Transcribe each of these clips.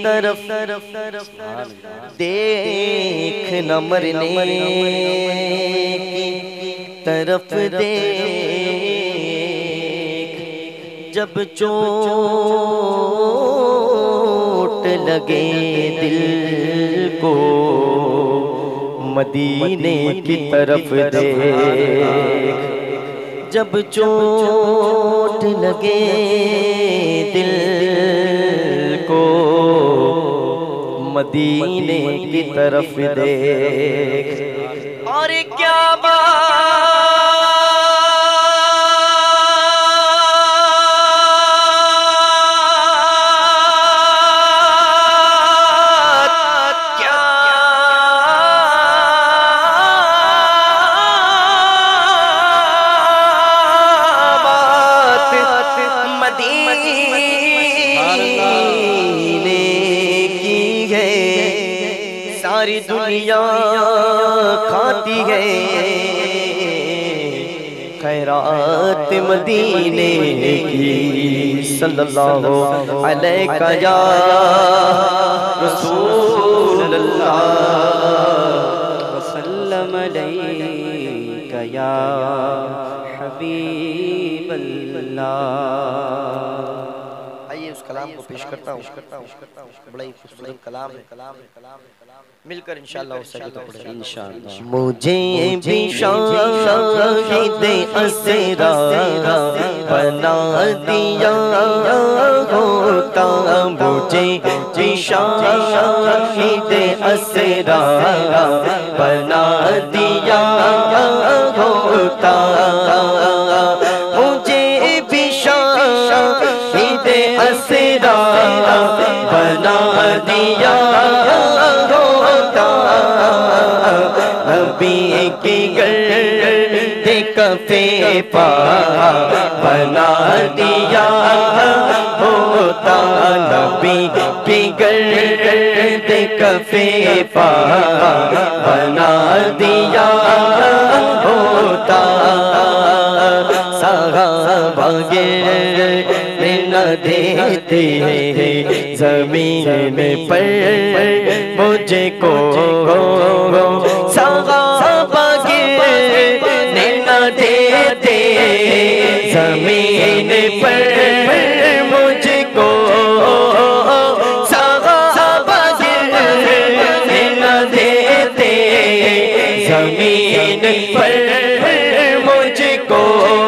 طرف دیکھ نہ مرنے کی طرف دیکھ، جب چوٹ لگے دل کو مدینے کی طرف دیکھ، جب چوٹ لگے دل کو مدینے کی طرف دیکھ۔ اور کیا ساری دنیا کھاتی ہے خیرات مدینے کی، صلی اللہ علیہ یا رسول اللہ وسلم علیہ یا حبیب اللہ۔ آئیے اس کلام کو پیش کرتا ہوں، بڑا ہی خوبصورت کلام ہے، مل کر انشاءاللہ ہو سکے تو پڑھیں انشاءاللہ۔ مجھے بھی شاہد اسرا بنا دیا ہوتا، مجھے بھی شاہد اسرا بنا دیا ہوتا، مجھے بھی شاہد اسرا بنا دیا نبی کی گرد کفے پا بنا دیا ہوتا، نبی کی گرد کفے پا بنا دیا ہوتا، صحابہ گرنے نہ دیتے زمین پر مجھے کو، صحابہ گرنے نہ دیتے زمین پر مجھ کو، صحابہ گرنے نہ دیتے زمین پر مجھ کو،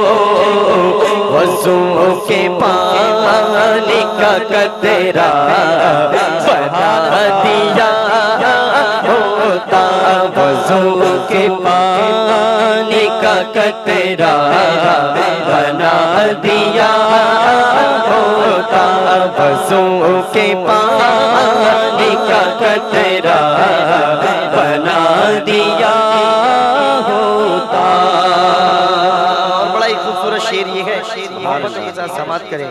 وضو کے پانی کا قطرہ بنا دیا ہوتا، وضو کے پانی کا قطرہ بنا دیا ہوتا، وضو کے پانی کا قطرہ بنا دیا ہوتا۔ بڑا ہی خوبصورت شعر یہ ہے، محبت کے ساتھ سماعت کریں۔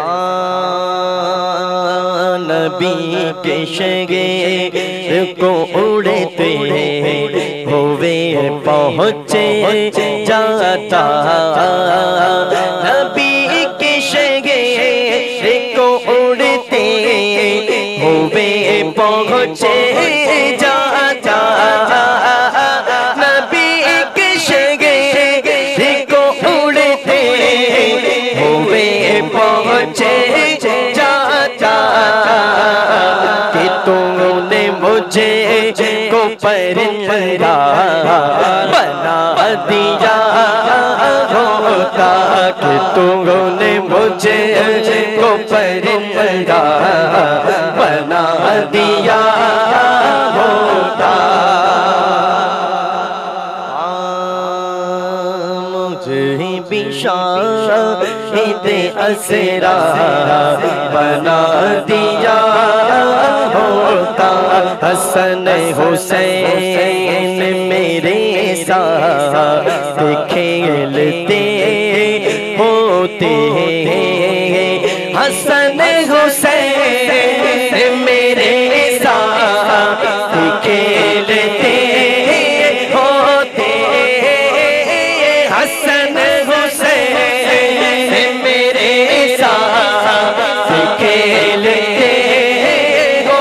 نبی کے شگے کو اڑتے ہوئے پہنچے جاتا، نبی کے شگے کو اڑتے ہوئے پہنچے جاتا، نبی کے شگے کو اڑتے ہوئے پہنچے جاتا، کہ تم نے مجھے کو پرندہ بنا دیا ہوتا، کہ تم نے مجھے کو پرندہ بنا دیا ہوتا، مجھے بھی شاہد اسرا بنا دیا ہوتا، حسن حسین میرے ساتھ کھیلتے ہوتے، حسن حسین میرے ساتھ کھیلتے ہوتے، حسن حسین میرے ساتھ کھیلتے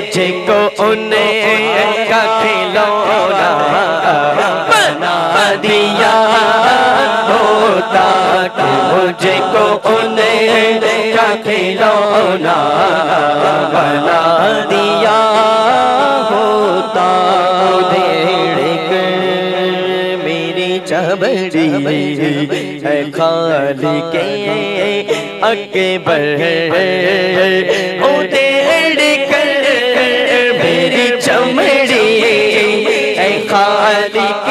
مجھے کو انہیں کا کھلونا بنا دیا ہوتا کہ مجھے کو انہیں کا کھلونا بنا دیا ہوتا دھیڑ کر میری چمڑی اے خالق اکبر او دھیڑ کر میری چمڑی اے خالق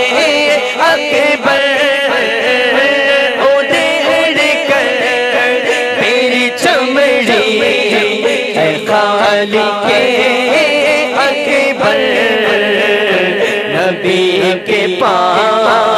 اکبر او دھیڑ کر میری چمڑی اے خالق اکبر نبی کے پاس